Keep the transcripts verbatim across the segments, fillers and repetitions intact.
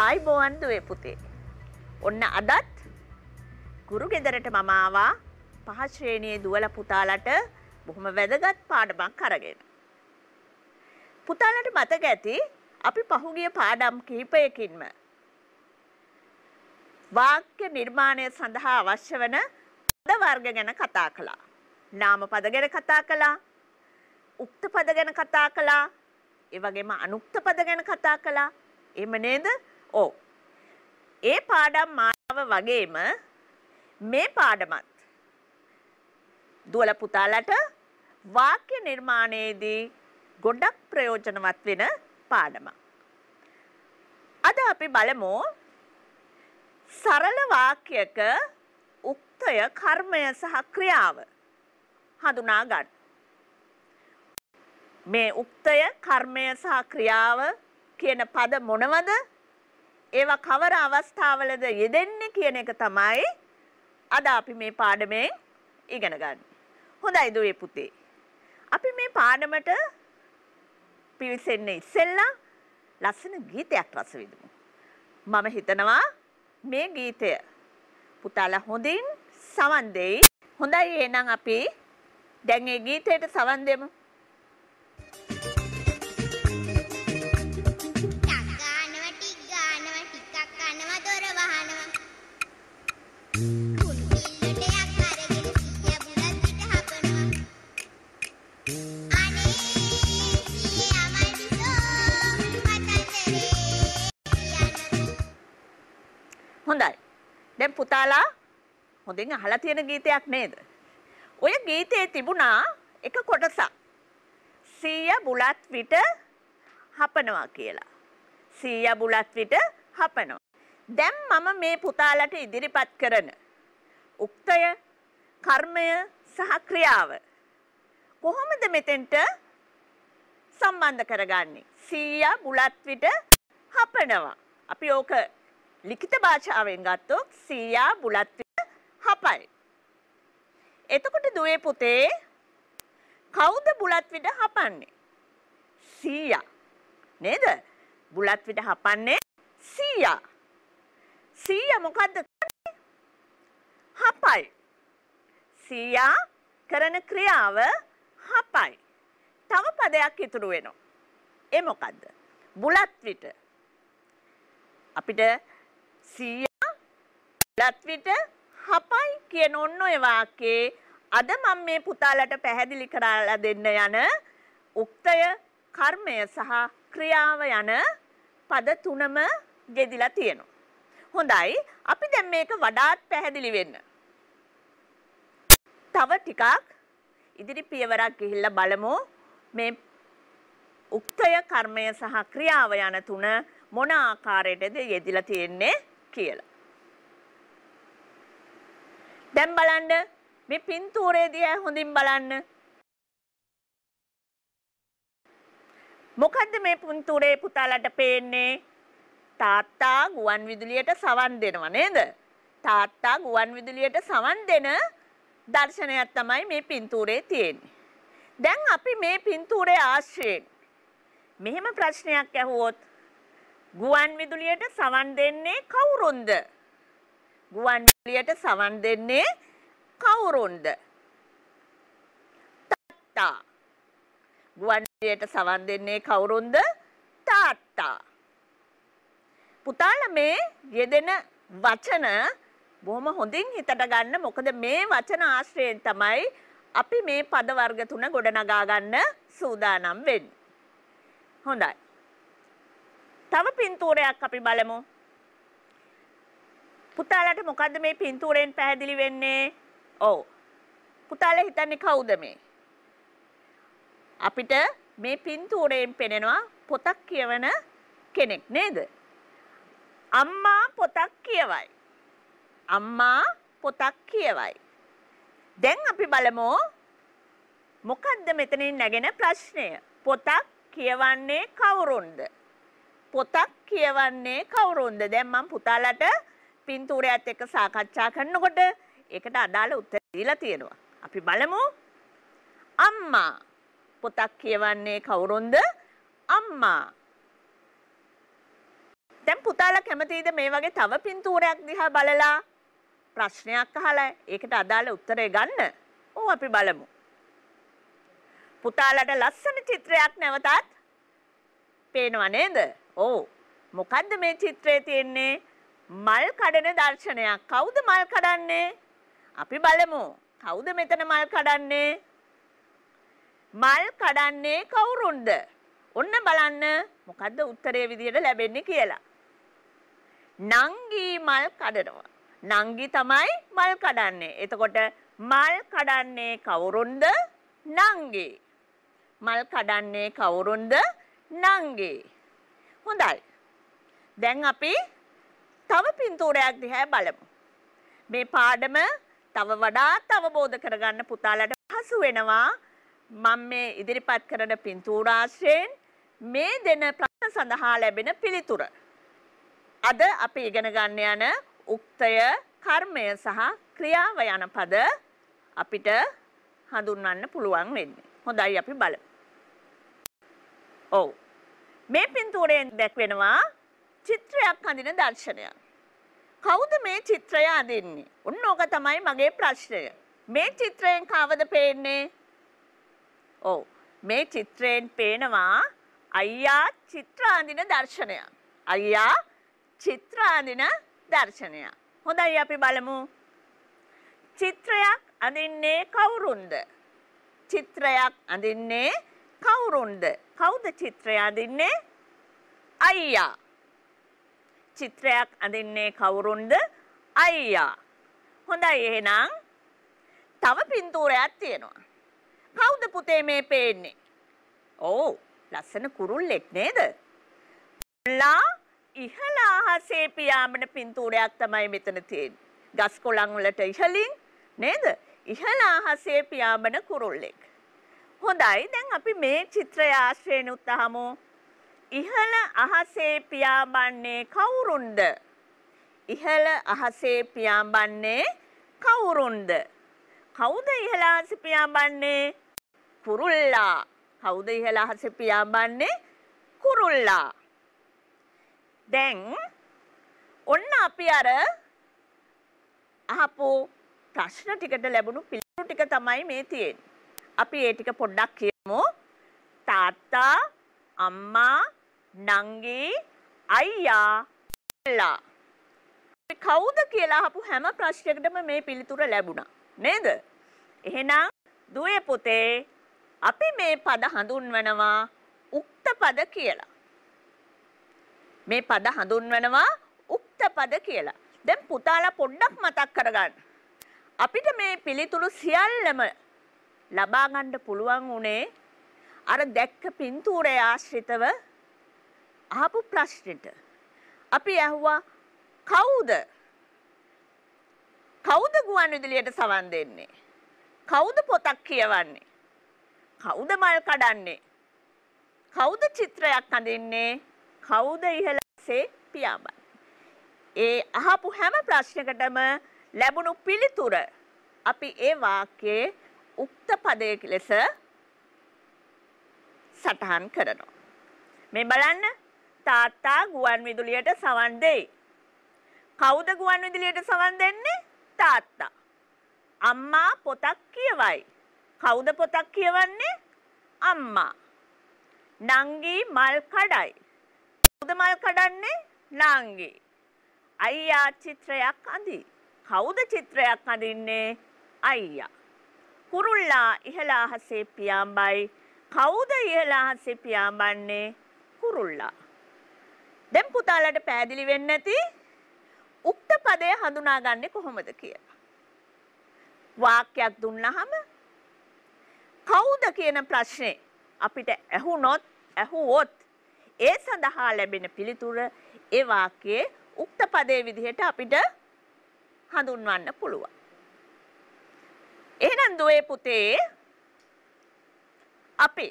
ආයිබෝවන් දුවේ පුතේ. ඔන්න අදත් ගුරු ගෙදරට මම ආවා පහ ශ්‍රේණියේ දුවල පුතාලට බොහොම වැදගත් පාඩමක් අරගෙන. පුතාලට මතක ඇති අපි පහුගිය පාඩම් කිහිපයකින්ම වාක්‍ය නිර්මාණය සඳහා අවශ්‍ය වන පද වර්ග ගැන කතා කළා. නාම පද ගැන කතා කළා. උක්ත පද ගැන කතා කළා. ඒ වගේම අනුක්ත පද ගැන කතා කළා. එහෙම නේද? ඔව්. ඒ පාඩම් මානව වගේම මේ පාඩමත් දුවල පුතාලට වාක්‍ය නිර්මාණයේදී ගොඩක් ප්‍රයෝජනවත් වෙන පාඩමක්. අද අපි බලමු සරල වාක්‍යයක උක්තය, කර්මය සහ ක්‍රියාව හඳුනා ගන්න. මේ උක්තය, කර්මය සහ ක්‍රියාව කියන පද මොනවද? ඒවා කවර අවස්ථාවලද යෙදෙන්නේ කියන එක තමයි අද අපි මේ පාඩමෙන් ඉගෙන ගන්න. හොඳයි දුවේ පුතේ. අපි මේ පාඩමට පිවිසෙන්නේ ඉස්සෙල්ලා ලස්සන ගීතයක් රස විඳමු. මම හිතනවා මේ ගීතය පුතාලා හොඳින් සවන් දෙයි. හොඳයි එහෙනම් අපි දැන් මේ ගීතයට සවන් දෙමු. හොඳයි. දැන් පුතාලා හොඳින් අහලා තියෙන ගීතයක් නේද? ඔය ගීතේ තිබුණා එක කොටසක්. සීය බුලත් විට හපනවා කියලා. සීය බුලත් විට හපනවා. දැන් මම මේ පුතාලට ඉදිරිපත් කරන උක්තය, කර්මය සහ ක්‍රියාව කොහොමද මෙතෙන්ට සම්බන්ධ කරගන්නේ? සීය බුලත් විට හපනවා. අපි ඕක ලිඛිත භාෂාවෙන් ගත්තොත් සීයා බුලත් විට හපයි. එතකොට දුවේ පුතේ කවුද බුලත් විට හපන්නේ? සීයා. නේද? බුලත් විට හපන්නේ සීයා. සීයා මොකද්ද කරන්නේ? හපයි. සීයා කරන ක්‍රියාව හපයි. තව පදයක් ඉතුරු වෙනවා. ඒ මොකද්ද? බුලත් විට. අපිට සීයා බුලත් විට හපයි කියන ඔන්න ඔය වාක්‍යයේ අද මම මේ පුතාලට පැහැදිලි කරලා දෙන්න යන උක්තය, කර්මය සහ ක්‍රියාව යන පද තුනම යෙදිලා තියෙනවා. හොඳයි. අපි දැන් මේක වඩාත් පැහැදිලි වෙන්න තව ටිකක් ඉදිරි පියවරක් ගිහිල්ලා බලමු මේ උක්තය, කර්මය සහ ක්‍රියාව යන තුන මොන ආකාරයටද යෙදිලා තියෙන්නේ කියලා. දැන් බලන්න මේ පින්තූරයේදී හොඳින් බලන්න. මොකද්ද මේ පින්තූරේ පුතාලට පේන්නේ? තාත්තා ගුවන් විදුලියට සවන් දෙනවා නේද? තාත්තා ගුවන් විදුලියට සවන් දෙන දර්ශනයක් තමයි මේ පින්තූරේ තියෙන්නේ. දැන් අපි මේ පින්තූරේ ආශ්‍රයෙන් මෙහෙම ප්‍රශ්නයක් අහුවොත් ගුවන් විදුලියට සවන් දෙන්නේ කවුරුන්ද? ගුවන් විදුලියට සවන් දෙන්නේ කවුරුන්ද? තාත්තා. ගුවන් විදුලියට සවන් දෙන්නේ කවුරුන්ද? තාත්තා. පුතාලා මේ යෙදෙන වචන බොහොම හොඳින් හිතට ගන්න. මොකද මේ වචන ආශ්‍රයෙන් තමයි අපි මේ පද වර්ග තුන ගොඩනගා ගන්න සූදානම් වෙන්නේ. හොඳයි. තව පින්තූරයක් අපි බලමු. පුතාලට මොකද්ද මේ පින්තූරයෙන් පැහැදිලි වෙන්නේ? ඔව්. පුතාලා හිතන්නේ කවුද මේ? අපිට මේ පින්තූරයෙන් පෙනෙනවා පොතක් කියවන කෙනෙක් නේද? අම්මා පොතක් කියවයි. අම්මා පොතක් කියවයි. දැන් අපි බලමු මොකද්ද මෙතනින් නැගෙන ප්‍රශ්නය? පොතක් කියවන්නේ කවුරුන්ද? පොතක් කියවන්නේ කවුරුන්ද? දැන් මම පුතාලට පින්තූරයත් එක්ක සාකච්ඡා කරනකොට ඒකට අදාළ උත්තර දීලා තියෙනවා. අපි බලමු. අම්මා පොතක් කියවන්නේ කවුරුන්ද? අම්මා. දැන් පුතාලා කැමතිද මේ වගේ තව පින්තූරයක් දිහා බලලා ප්‍රශ්නයක් අහලා ඒකට අදාළ උත්තරය ගන්න? ඔව් අපි බලමු. පුතාලට ලස්සන චිත්‍රයක් නැවතත් පේනව නේද? ඔව්. මොකද්ද මේ චිත්‍රයේ තියෙන්නේ? මල් කඩන දර්ශනයක්. කවුද මල් කඩන්නේ? අපි බලමු. කවුද මෙතන මල් කඩන්නේ? මල් කඩන්නේ කවුරුන්ද? ඔන්න බලන්න මොකද්ද උත්තරයේ විදියට ලැබෙන්නේ කියලා. නංගි මල් කඩනවා. නංගි තමයි මල් කඩන්නේ. එතකොට මල් කඩන්නේ කවුරුන්ද? නංගි. මල් කඩන්නේ කවුරුන්ද? නංගි. හොඳයි. දැන් අපි තව පින්තූරයක් දිහා බලමු. මේ පාඩම තව වඩාත් අවබෝධ කරගන්න පුතාලට පහසු වෙනවා. මම මේ ඉදිරිපත් කරන පින්තූරාශ්‍රයෙන් මේ දෙන ප්‍රශ්න සඳහා ලැබෙන පිළිතුර. අද අපි ඉගෙන ගන්න යන උක්තය, කර්මය සහ ක්‍රියාව යන පද අපිට හඳුන්වන්න පුළුවන් වෙන්නේ. හොඳයි අපි බලමු. ඔව්. මේ පින්තූරයෙන් දැක්වෙනවා චිත්‍රයක් අඳින දර්ශනයක්. කවුද මේ චිත්‍රය අඳින්නේ? ඔන්න ඕක තමයි මගේ ප්‍රශ්නය. මේ චිත්‍රයෙන් කවද පේන්නේ? ඔව්. මේ චිත්‍රයෙන් පේනවා අයියා චිත්‍ර අඳින දර්ශනයක්. අයියා චිත්‍ර අඳින දර්ශනයක්. හොඳයි අපි බලමු. චිත්‍රයක් අඳින්නේ කවුරුන්ද? චිත්‍රයක් අඳින්නේ කවුරුන්ද? කවුද චිත්‍රය අඳින්නේ? අයියා. චිත්‍රයක් අඳින්නේ කවුරුන්ද? අයියා. හොඳයි එහෙනම් තව පින්තූරයක් තියෙනවා. කවුද පුතේ මේ පේන්නේ? ඔව්, ලස්සන කුරුල්ලෙක් නේද? ලා ඉහළ අහසේ පියාඹන පින්තූරයක් තමයි මෙතන තියෙන්නේ. ගස් කොළන් වලට ඉහළින් නේද? ඉහළ අහසේ පියාඹන කුරුල්ලෙක්. හොඳයි, දැන් අපි මේ චිත්‍රය ආශ්‍රයෙන් උත්තහමු. ඉහළ අහසේ පියාඹන්නේ කවුරුන්ද? ඉහළ අහසේ පියාඹන්නේ කවුරුන්ද? කවුද ඉහළ අහසේ පියාඹන්නේ? කුරුල්ලා. කවුද ඉහළ අහසේ පියාඹන්නේ? කුරුල්ලා. දැන් ඔන්න අපි අර අහපු ප්‍රශ්න ටිකට ලැබුණු පිළිතුරු ටික තමයි මේ තියෙන්නේ. අපි ඒ ටික පොඩ්ඩක් කියමු. තාත්තා, අම්මා, නංගි, අයියා, ලා. අපි කවුද කියලා අහපු හැම ප්‍රශ්නයකටම මේ පිළිතුර ලැබුණා නේද? එහෙනම් දුවේ පුතේ අපි මේ පද හඳුන්වනවා උක්ත පද කියලා. මේ පද හඳුන්වනවා උක්ත පද කියලා. දැන් පුතාලා පොඩ්ඩක් මතක් කරගන්න. අපිට මේ පිළිතුරු සියල්ලම ලබා ගන්න පුළුවන් උනේ අර දැක්ක පින්තූරය ආශ්‍රිතව අහපු ප්‍රශ්නෙට. අපි අහුවා කවුද? කවුද ගුවන් විදුලියට සවන් දෙන්නේ? කවුද පොතක් කියවන්නේ? කවුද මල් කඩන්නේ? කවුද චිත්‍රයක් අඳින්නේ? කවුද ඉහළසේ පියාඹන්නේ? ඒ අහපු හැම ප්‍රශ්නයකටම ලැබුණු පිළිතුර අපි ඒ වාක්‍යයේ උක්ත පදයක ලෙස සටහන් කරනවා. මේ බලන්න, තාත්තා ගුවන් විදුලියට සවන් දෙයි. කවුද ගුවන් විදුලියට සවන් දෙන්නේ? තාත්තා. අම්මා පොතක් කියවයි. කවුද පොතක් කියවන්නේ? අම්මා. නංගි මල් කඩයි. කවුද මල් කඩන්නේ? නංගි. අයියා චිත්‍රයක් අඳි. කවුද චිත්‍රයක් අඳින්නේ? අයියා. කුරුල්ලා ඉහළ අහසේ පියාඹයි. කවුද ඉහළ අහසේ පියාඹන්නේ? කුරුල්ලා. දැන් පුතාලට පැහැදිලි වෙන්නේ නැති උක්ත පදය හඳුනාගන්නේ කොහොමද කියලා. වාක්‍යයක් දුන්නහම කවුද කියන ප්‍රශ්නේ අපිට ඇහුනොත් ඇහුවොත් ඒ සඳහා ලැබෙන පිළිතුර ඒ වාක්‍යයේ උක්ත පදයේ විදිහට අපිට හඳුන්වන්න පුළුවන්. එහෙනම් දුවේ පුතේ අපි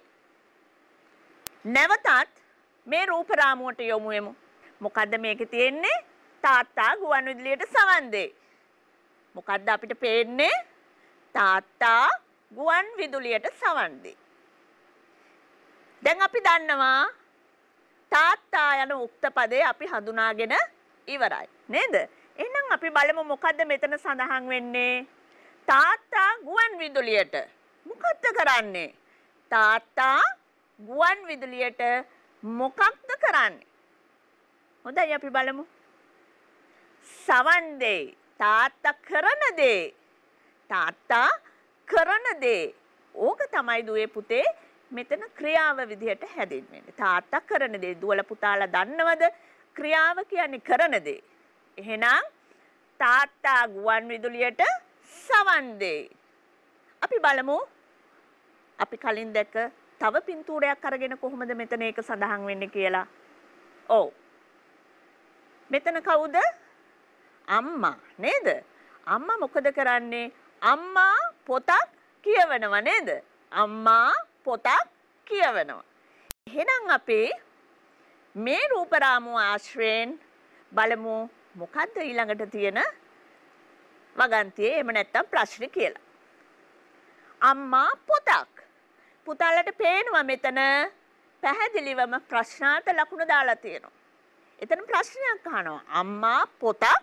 නැවතත් මේ රූප රාමුවට යොමු වෙමු. මොකද්ද මේකේ තියෙන්නේ? තාත්තා ගුවන් විදුලියට සවන් දෙයි. මොකද්ද අපිට පේන්නේ? තාත්තා ගුවන් විදුලියට සවන් දෙයි. දැන් අපි දන්නවා තාත්තා යන උක්ත පදේ අපි හඳුනාගෙන ඉවරයි. නේද? එහෙනම් අපි බලමු මොකද්ද මෙතන සඳහන් වෙන්නේ? තාත්තා ගුවන් විදුලියට මොකක්ද කරන්නේ? තාත්තා ගුවන් විදුලියට මොකක්ද කරන්නේ? හොඳයි අපි බලමු. සවන් දෙයි. තාත්තා කරන දේ. තාත්තා කරන දේ. ඕක තමයි දුවේ පුතේ මෙතන ක්‍රියාව විදිහට හැදින්වෙන්නේ. තාත්තා කරන දේ. දුවලා පුතාලා දන්නවද? ක්‍රියාව කියන්නේ කරන දේ. එහෙනම් තාත්තා ගුවන් විදුලියට සවන් දෙයි. අපි බලමු. අපි කලින් දැක්ක තව පින්තූරයක් අරගෙන කොහොමද මෙතන ඒක සඳහන් වෙන්නේ කියලා. ඔව්. මෙතන කවුද? අම්මා නේද? අම්මා මොකද කරන්නේ? අම්මා පොතක් කියවනවා නේද? අම්මා පොතක් කියවනවා. එහෙනම් අපි මේ රූප රාමුව ආශ්‍රයෙන් බලමු මොකද්ද ඊළඟට තියෙන වගන්තියේ එහෙම නැත්නම් ප්‍රශ්නේ කියලා. අම්මා පොතක්. පුතාලට පේනවා මෙතන පැහැදිලිවම ප්‍රශ්නාර්ථ ලකුණු දාලා තියෙනවා. එතන ප්‍රශ්නයක් අහනවා. අම්මා පොතක්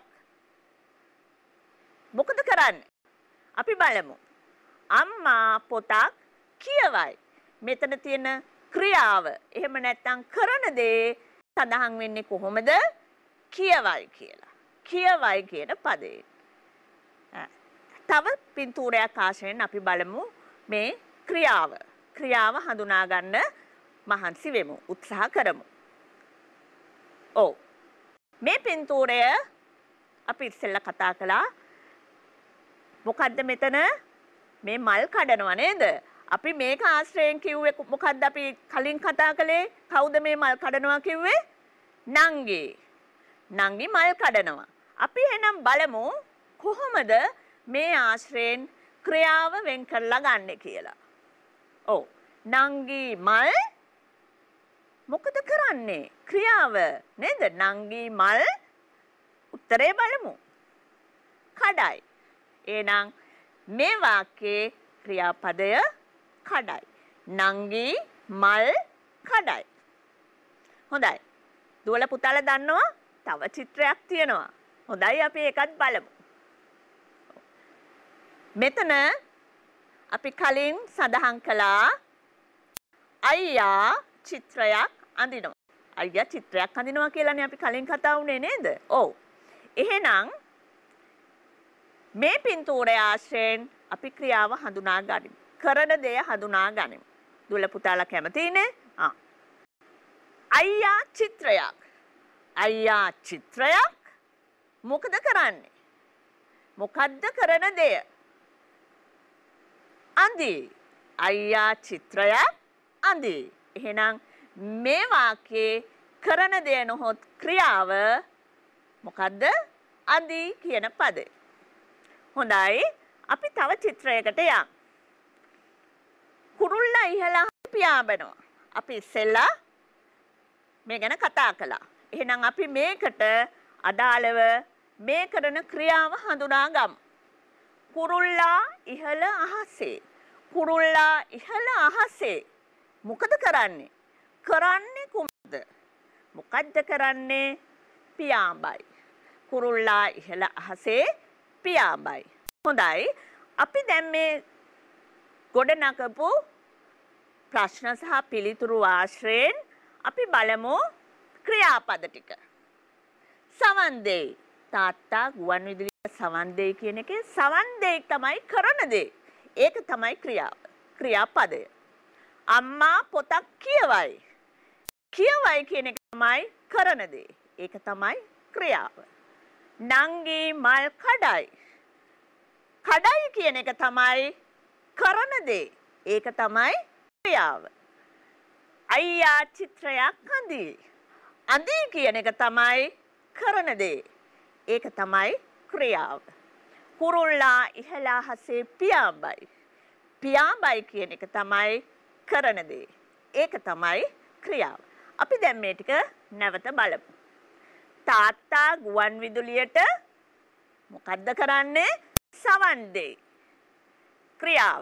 මොකද කරන්නේ? අපි බලමු. අම්මා පොතක් කියවයි. මෙතන තියෙන ක්‍රියාව එහෙම නැත්නම් කරන දේ සඳහන් වෙන්නේ කොහොමද? කියවයි කියලා. කියවයි කියන පදේ. තව පින්තූරයක් ආශ්‍රයෙන් අපි බලමු මේ ක්‍රියාව. ක්‍රියාව හඳුනා ගන්න මහන්සි වෙමු. උත්සාහ කරමු. ඔව්. මේ පින්තූරය අපි ඉස්සෙල්ලා කතා කළා. මොකද්ද මෙතන? මේ මල් කඩනවා නේද? අපි මේක ආශ්‍රයෙන් කිව්වේ මොකද්ද අපි කලින් කතා කළේ? කවුද මේ මල් කඩනවා කිව්වේ? නංගි. නංගි මල් කඩනවා. අපි එහෙනම් බලමු කොහොමද මේ ආශ්‍රයෙන් ක්‍රියාව වෙන් කරලා ගන්න කියලා. ඔව්. නංගි මල් මොකද කරන්නේ? ක්‍රියාව නේද? නංගි මල් උත්තරේ බලමු. කඩයි. එහෙනම් මේ වාක්‍යයේ ක්‍රියාපදය කඩයි. නංගි මල් කඩයි. හොඳයි. දුවලා පුතාලා දන්නවා තව චිත්‍රයක් තියෙනවා. හොඳයි අපි ඒකත් බලමු. මෙතන අපි කලින් සඳහන් කළා අයියා චිත්‍රයක් අඳිනවා. අයියා චිත්‍රයක් අඳිනවා කියලානේ අපි කලින් කතා වුණේ නේද? ඔව්. එහෙනම් මේ පින්තූරය ආශ්‍රයෙන් අපි ක්‍රියාව හඳුනා ගනිමු. කරන දේ හඳුනා ගනිමු. දුවලා පුතාලා කැමතිනේ? ආ. අයියා චිත්‍රයක්. අයියා චිත්‍රයක් මොකද කරන්නේ? මොකද්ද කරන දේ? අඳි. අයියා චිත්‍රයක් අඳි. එහෙනම් මේ වාක්‍යයේ කරන දේ නොහොත් ක්‍රියාව මොකද්ද? අඳි කියන පදේ. හොඳයි. අපි තව චිත්‍රයකට යමු. කුරුල්ලා ඉහළ පියාඹනවා. අපි ඉස්සෙල්ලා මේ ගැන කතා කළා. එහෙනම් අපි මේකට අදාළව මේ කරන ක්‍රියාව හඳුනා ගමු. කුරුල්ලා ඉහළ අහසේ. කුරුල්ලා ඉහළ අහසේ. මොකද කරන්නේ? කරන්නේ කුමක්ද? මොකද්ද කරන්නේ? පියාඹයි. කුරුල්ලා ඉහළ අහසේ පියාඹයි. හොඳයි. අපි දැන් මේ ගොඩනගපු ප්‍රශ්න සහ පිළිතුරු ආශ්‍රයෙන් අපි බලමු ක්‍රියාපද ටික. සවන් දෙයි. තාත්තා ගුවන් විදුලියට සවන් දෙයි කියන එකේ සවන් දෙයි තමයි කරන දේ. ඒක තමයි ක්‍රියාව. ක්‍රියාපදය. අම්මා පොතක් කියවයි. කියවයි කියන එක තමයි කරන දේ. ඒක තමයි ක්‍රියාව. නංගි මල් කඩයි. කඩයි කියන එක තමයි කරන දේ. ඒක තමයි ක්‍රියාව. අයියා චිත්‍රයක් අඳි. අඳි කියන එක තමයි කරන දේ. ඒක තමයි ක්‍රියාව. කුරුල්ලා ඉහළ අහසේ පියාඹයි. පියාඹයි කියන එක තමයි කරන දේ. ඒක තමයි ක්‍රියාව. අපි දැන් මේ ටික නැවත බලමු. තාත්තා ගුවන් විදුලියට මොකද්ද කරන්නේ? සවන් දෙයි. ක්‍රියාව.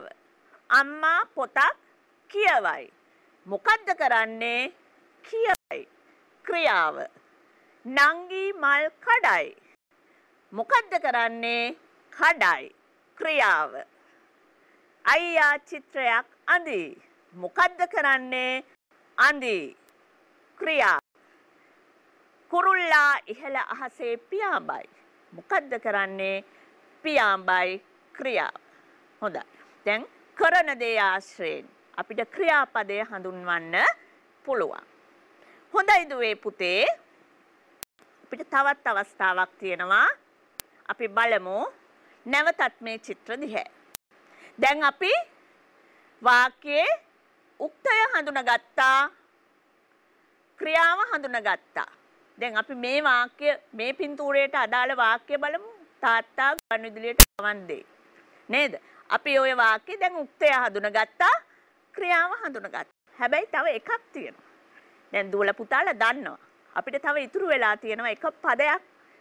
අම්මා පොතක් කියවයි. මොකද්ද කරන්නේ? කියවයි. ක්‍රියාව. නංගි මල් කඩයි. මොකද්ද කරන්නේ? කඩයි. ක්‍රියාව. අයියා චිත්‍රයක් අඳී. මොකද්ද කරන්නේ? අඳී. ක්‍රියාව. කුරුල්ලා ඉහළ අහසේ පියාඹයි. මොකද්ද කරන්නේ? පියාඹයි. ක්‍රියාව. හොඳයි. දැන් කරන දේ ආශ්‍රයෙන් අපිට ක්‍රියාපදය හඳුන්වන්න පුළුවන්. හොඳයි දුවේ පුතේ. අපිට තවත් අවස්ථාවක් තියෙනවා. අපි බලමු නැවතත් මේ චිත්‍ර දිහා. දැන් අපි වාක්‍යයේ උක්තය හඳුනාගත්තා. ක්‍රියාව හඳුනාගත්තා. දැන් අපි මේ වාක්‍ය මේ පින්තූරයට අදාළ වාක්‍ය බලමු. තාත්තා ගුවන් විදුලියට සවන් දෙයි. නේද? අපි ওই වාක්‍ය දැන් උක්තය හඳුනාගත්තා. ක්‍රියාව හඳුනාගත්තා. හැබැයි තව එකක් තියෙනවා. දැන් දුවල පුතාලා දන්නවා. අපිට තව ඉතුරු වෙලා තියෙනවා එක පදයක්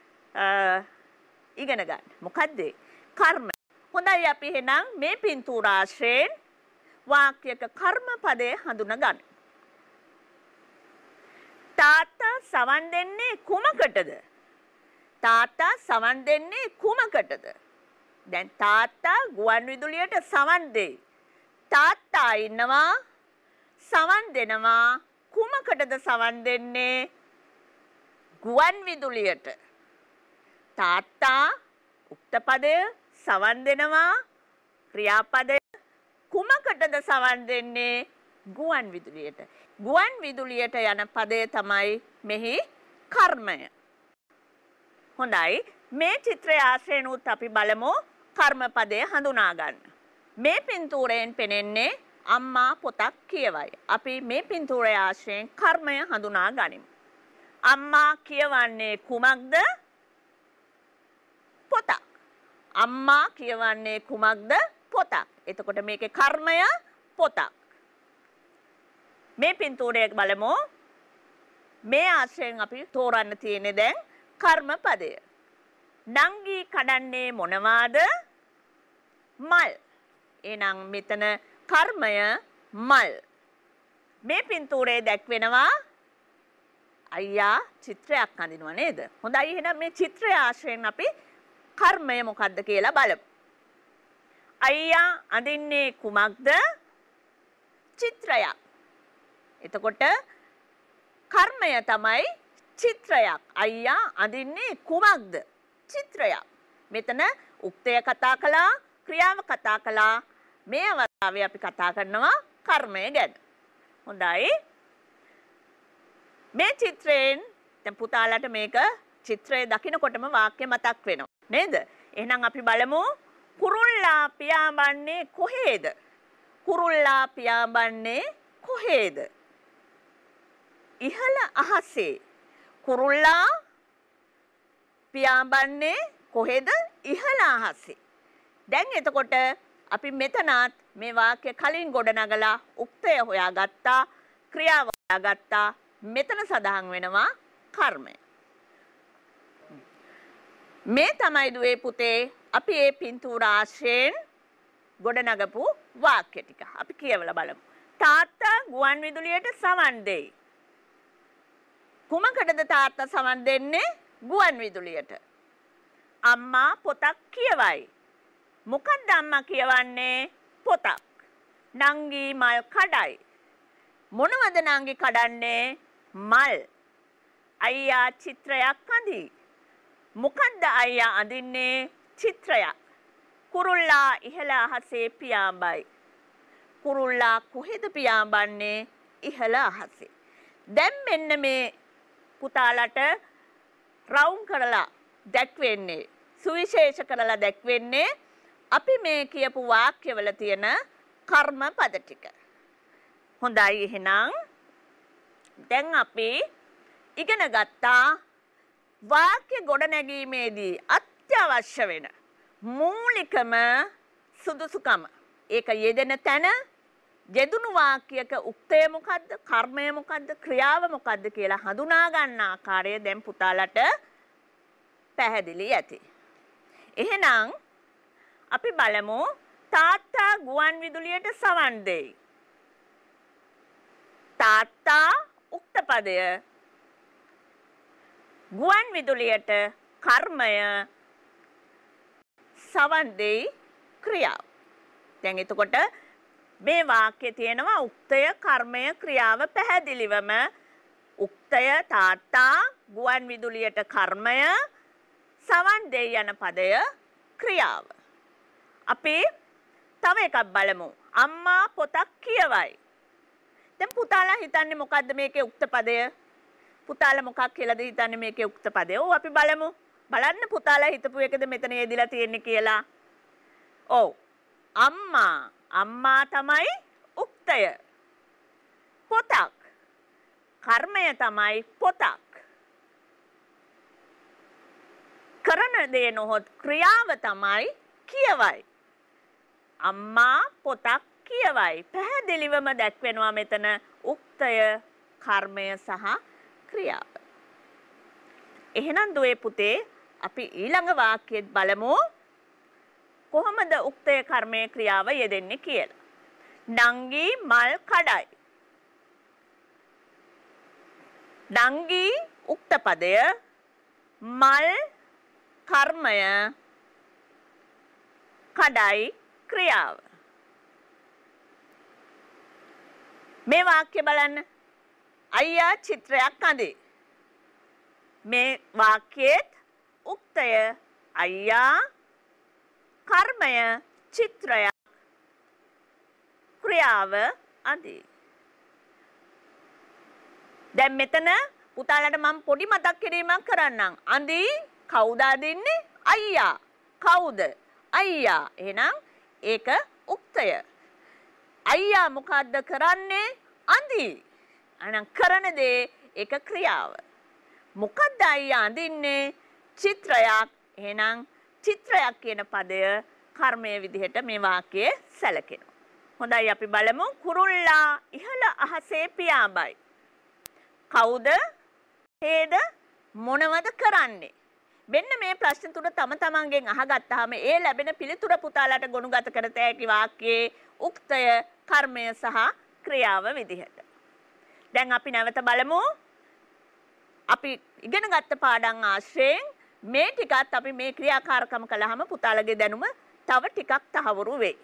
ඉගෙන ගන්න. මොකද්ද? කර්ම. හොඳයි අපි එහෙනම් මේ පින්තූර ආශ්‍රයෙන් වාක්‍යයක කර්ම පදය හඳුනා ගන්න. තාත්තා සවන් දෙන්නේ කුමකටද? තාත්තා සවන් දෙන්නේ කුමකටද? දැන් තාත්තා ගුවන් විදුලියට සවන් දෙයි. තාත්තා ඉන්නවා සවන් දෙනවා. කුමකටද සවන් දෙන්නේ? ගුවන් විදුලියට. තාත්තා උක්ත පදය සවන් දෙනවා. ක්‍රියාපදය කුමකටද සවන් දෙන්නේ? ගුවන් විදුලියට. ගුවන් විදුලියට යන පදය තමයි මෙහි කර්මය. හොඳයි. මේ චිත්‍රය ආශ්‍රයෙන් උත් අපි බලමු කර්ම පදය හඳුනා ගන්න. මේ පින්තූරයෙන් පෙනෙන්නේ අම්මා පොතක් කියවයි. අපි මේ පින්තූරය ආශ්‍රයෙන් කර්මය හඳුනා ගනිමු. අම්මා කියවන්නේ කුමක්ද? පොතක්. අම්මා කියවන්නේ කුමක්ද? පොතක්. එතකොට මේකේ කර්මය පොතක්. මේ පින්තූරය බලමු. මේ ආශ්‍රයෙන් අපි තෝරන්න තියෙන්නේ දැන් කර්ම පදය. නංගි කඩන්නේ මොනවාද? මල්. එහෙනම් මෙතන කර්මය මල්. මේ පින්තූරයේ දැක්වෙනවා අයියා චිත්‍රයක් අඳිනවා නේද? හොඳයි එහෙනම් මේ චිත්‍රය ආශ්‍රයෙන් අපි කර්මය මොකක්ද කියලා බලමු. අයියා අඳින්නේ කුමක්ද? චිත්‍රයක්. එතකොට කර්මය තමයි චිත්‍රයක්. අයියා අඳින්නේ කුමක්ද? චිත්‍රයක්. මෙතන උක්තය කතා කළා, ක්‍රියාව කතා කළා. මේ අවස්ථාවේ අපි කතා කරනවා කර්මය ගැන. හොඳයි. මේ චිත්‍රයෙන් දැන් පුතාලට මේක චිත්‍රය දකිනකොටම වාක්‍ය මතක් වෙනවා නේද? එහෙනම් අපි බලමු කුරුල්ලා පියාඹන්නේ කොහේද? කුරුල්ලා පියාඹන්නේ කොහේද? ඉහළ අහසේ. කුරුල්ලා පියාඹන්නේ කොහෙද? ඉහළ අහසේ. දැන් එතකොට අපි මෙතනත් මේ වාක්‍ය කලින් ගොඩනගලා උක්තය හොයාගත්තා, ක්‍රියාව හොයාගත්තා. මෙතන සඳහන් වෙනවා කර්මය. මේ තමයි දුවේ පුතේ අපි මේ පින්තූර ආශ්‍රයෙන් ගොඩනගපු වාක්‍ය ටික. අපි කියවලා බලමු. තාත්තා ගුවන් විදුලියට සවන් දෙයි. කුමකටද තාත්තා සවන් දෙන්නේ? ගුවන් විදුලියට. අම්මා පොතක් කියවයි. මොකක්ද අම්මා කියවන්නේ? පොතක්. නංගි මල් කඩයි. මොනවද නංගි කඩන්නේ? මල්. අයියා චිත්‍රයක් අඳී. මොකක්ද අයියා අඳින්නේ? චිත්‍රයක්. කුරුල්ලා ඉහළ අහසේ පියාඹයි. කුරුල්ලා කොහෙද පියාඹන්නේ? ඉහළ අහසේ. දැන් මෙන්න මේ පුතාලට රවුම් කරලා දැක්වෙන්නේ, සුවිශේෂ කරලා දැක්වෙන්නේ අපි මේ කියපු වාක්‍යවල තියෙන කර්ම පද ටික. හොඳයි එහෙනම් දැන් අපි ඉගෙන ගත්තා වාක්‍ය ගොඩනැගීමේදී අත්‍යවශ්‍ය වෙන මූලිකම සුදුසුකම. ඒක යෙදෙන තැන, යෙදුණු වාක්‍යයක උක්තය මොකද්ද, කර්මය මොකද්ද, ක්‍රියාව මොකද්ද කියලා හඳුනා ගන්න ආකාරය දැන් පුතාලට පැහැදිලි ඇති. එහෙනම් අපි බලමු තාත්තා ගුවන් විදුලියට සවන් දෙයි. තාත්තා උක්ත පදය ගුවන් විදුලියට කර්මය සවන් දෙයි ක්‍රියාව. දැන් එතකොට මේ වාක්‍යයේ තියෙනවා උක්තය කර්මය ක්‍රියාව පැහැදිලිවම උක්තය තාත්තා ගුවන් විදුලියට කර්මය සවන් දෙයි යන පදය ක්‍රියාව. අපි තව එකක් බලමු. අම්මා පොතක් කියවයි. දැන් පුතාලා හිතන්නේ මොකද්ද මේකේ උක්ත පදය? පුතාලා මොකක් කියලාද හිතන්නේ මේකේ උක්ත පදය? ඔව් අපි බලමු. බලන්න පුතාලා හිතපු එකද මෙතන යෙදිලා තියෙන්නේ කියලා. ඔව්. අම්මා අම්මා තමයි උක්තය. පොතක් කර්මය තමයි පොතක්. කරන දේ නොහොත් ක්‍රියාව තමයි කියවයි. අම්මා පොතක් කියවයි. පැහැදිලිවම දැක්වෙනවා මෙතන උක්තය කර්මය සහ ක්‍රියාව. එහෙනම් දුවේ පුතේ අපි ඊළඟ වාක්‍යෙත් බලමු කොහොමද උක්තය කර්මය ක්‍රියාව යෙදෙන්නේ කියලා. නංගි මල් කඩයි. නංගි උක්ත පදය මල් කර්මය කඩයි ක්‍රියාව. මේ වාක්‍ය බලන්න. අයියා චිත්‍රයක් අඳේ. මේ වාක්‍යයේත් උක්තය අයියා කර්මය චිත්‍රයක් ක්‍රියාව අඳේ. දැන් මෙතන පුතාලට මම පොඩි මතක් කිරීමක් කරන්නම්. අඳී කවුද අඳින්නේ? අයියා. කවුද? අයියා. එහෙනම් ඒක උක්තය. අයියා මොකද්ද කරන්නේ? අඳී. එහෙනම් කරන දේ ඒක ක්‍රියාව. මොකද්ද අයියා අඳින්නේ? චිත්‍රයක්. එහෙනම් චිත්‍රයක් කියන පදය කර්මයේ විදිහට මේ වාක්‍යයේ සැලකෙනවා. හොඳයි අපි බලමු කුරුල්ලා ඉහළ අහසේ පියාඹයි. කවුද? හේද? මොනවද කරන්නේ? මෙන්න මේ ප්‍රශ්න තුන තම තමන්ගෙන් අහගත්තාම ඒ ලැබෙන පිළිතුර පුතාලට ගොනුගත කර තැකි වාක්‍යයේ උක්තය කර්මය සහ ක්‍රියාව විදිහට. දැන් අපි නැවත බලමු. අපි ඉගෙන ගත්ත පාඩම් ආශ්‍රයෙන් මේ ටිකත් අපි මේ ක්‍රියාකාරකම කළාම පුතාලගේ දැනුම තව ටිකක් තහවුරු වෙයි.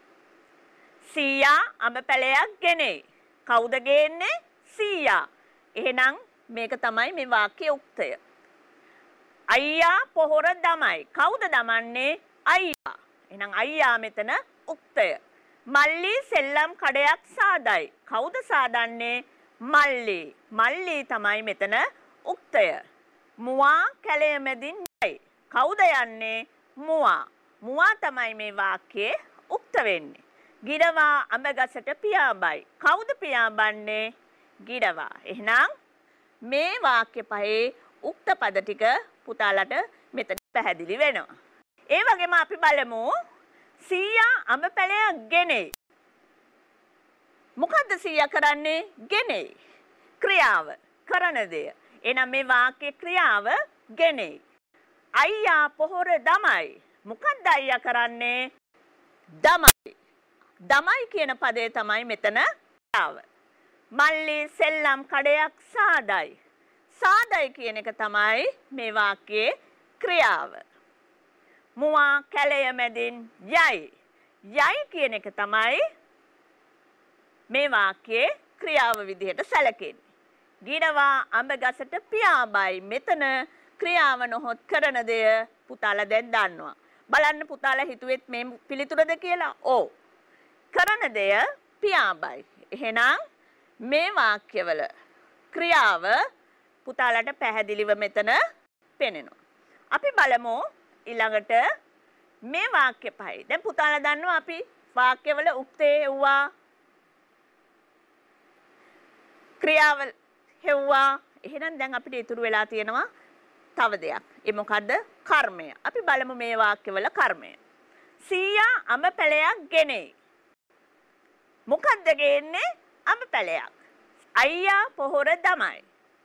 සීයා අඹ පැලයක් ගෙනේ. කවුද ගේන්නේ? සීයා. එහෙනම් මේක තමයි මේ වාක්‍යයේ උක්තය. අයියා පොහොර දමයි. කවුද දමන්නේ? අයියා. එහෙනම් අයියා මෙතන උක්තය. මල්ලි සෙල්ලම් කඩයක් සාදයි. කවුද සාදන්නේ? මල්ලි. මල්ලි තමයි මෙතන උක්තය. මුවා කැලය මැදින් යයි. කවුද යන්නේ? මුවා. මුවා තමයි මේ වාක්‍යයේ උක්ත වෙන්නේ. ගිරවා අඹ ගසට පියාඹයි. කවුද පියාඹන්නේ? ගිරවා. එහෙනම් මේ වාක්‍ය පහේ උක්ත පද ටික පුතාලට මෙතන පැහැදිලි වෙනවා. ඒ වගේම අපි බලමු සීයා අඹ පැලයක් ගෙනේ. මොකද්ද සීයා කරන්නේ? ගෙනේ. ක්‍රියාව කරන දේ. එහෙනම් මේ වාක්‍ය ක්‍රියාව ගෙනේ. අයියා පොහොර දමයි. මොකද්ද අයියා කරන්නේ? දමයි. දමයි කියන පදේ තමයි මෙතන ක්‍රියාව. මල්ලි සෙල්ලම් කඩයක් සාදයි. සාදයි කියන එක තමයි මේ වාක්‍යයේ ක්‍රියාව. මුවා කැලය මැදින් යයි. යයි කියන එක තමයි මේ වාක්‍යයේ ක්‍රියාව විදිහට සැලකෙන්නේ. ගිරවා අඹ ගසට පියාඹයි. මෙතන ක්‍රියාව නොහොත් කරන දෙය පුතාලා දැන් දන්නවා. බලන්න පුතාලා හිතුවෙත් මේ පිළිතුරද කියලා. ඔව්. කරන දෙය පියාඹයි. එහෙනම් මේ වාක්‍යවල ක්‍රියාව පුතාලට පැහැදිලිව මෙතන පෙනෙනවා. අපි බලමු ඊළඟට මේ වාක්‍ය පහයි. දැන් පුතාලා දන්නවා අපි වාක්‍යවල උක්තේ හෙව්වා ක්‍රියාවල් හෙව්වා. එහෙනම් දැන් අපිට ඉතුරු වෙලා තියෙනවා තව දෙයක්. ඒ මොකද්ද? කර්මය. අපි බලමු මේ වාක්‍යවල කර්මය. සීයා අඹ පැලයක් ගෙනේ. මොකද්ද ගේන්නේ? අඹ පැලයක්. අයියා පොහොර දමයි.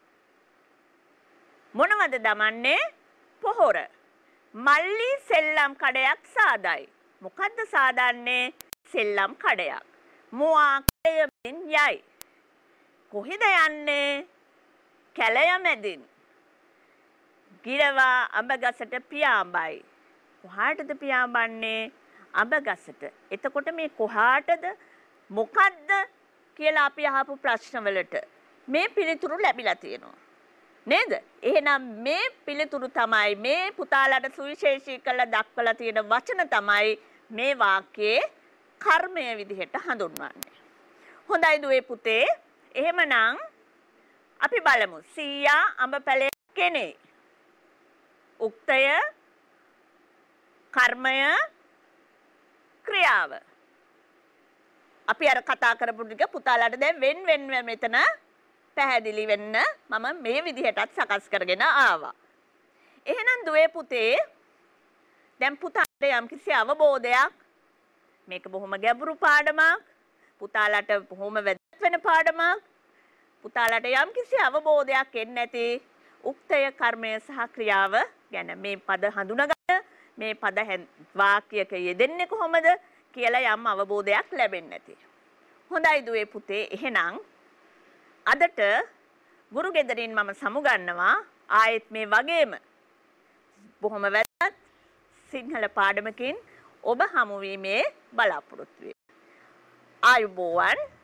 මොනවද දමන්නේ? පොහොර. මල්ලි සෙල්ලම් කඩයක් සාදයි. මොකද්ද සාදන්නේ? සෙල්ලම් කඩයක්. මුවා කැලය මැදින් යයි. කොහෙද යන්නේ? කැලය මැදින්. ගිරවා අඹ ගසට පියාඹයි. කොහාටද පියාඹන්නේ? අඹ ගසට. එතකොට මේ කොහාටද මොකද්ද කියලා අපි අහපු ප්‍රශ්නවලට මේ පිළිතුරු ලැබිලා තියෙනවා. නේද? එහෙනම් මේ පිළිතුරු තමයි මේ පුතාලට සුවිශේෂී කළ දක්වලා තියෙන වචන තමයි මේ වාක්‍යයේ කර්මය විදිහට හඳුන්වන්නේ. හොඳයි දුවේ පුතේ. එහෙමනම් අපි බලමු. සීයා අඹ පැලේ කෙනේ. උක්තය කර්මය ක්‍රියාව. අපි අර කතා කරපු ටික පුතාලට දැන් වෙන් වෙන් මෙතන පැහැදිලි වෙන්න මම මේ විදිහටත් සකස් කරගෙන ආවා. එහෙනම් දුවේ පුතේ දැන් පුතාට යම්කිසි අවබෝධයක් මේක බොහොම ගැඹුරු පාඩමක්. පුතාලට බොහොම වැදගත් වෙන පාඩමක්. පුතාලට යම්කිසි අවබෝධයක් එන්නේ නැති උක්තය කර්මය සහ ක්‍රියාව ගැන මේ පද හඳුනාගන්න මේ පද වාක්‍යයක යෙදෙන්නේ කොහොමද කියලා යම් අවබෝධයක් ලැබෙන්නේ නැති. හොඳයි දුවේ පුතේ. එහෙනම් අදට ගුරු ගෙදරින් මම සමුගන්නවා ආයෙත් මේ වගේම බොහොම වැදගත් සිංහල පාඩමකින් ඔබ හමු වීමේ බලාපොරොත්තු වෙමි. ආයුබෝවන්.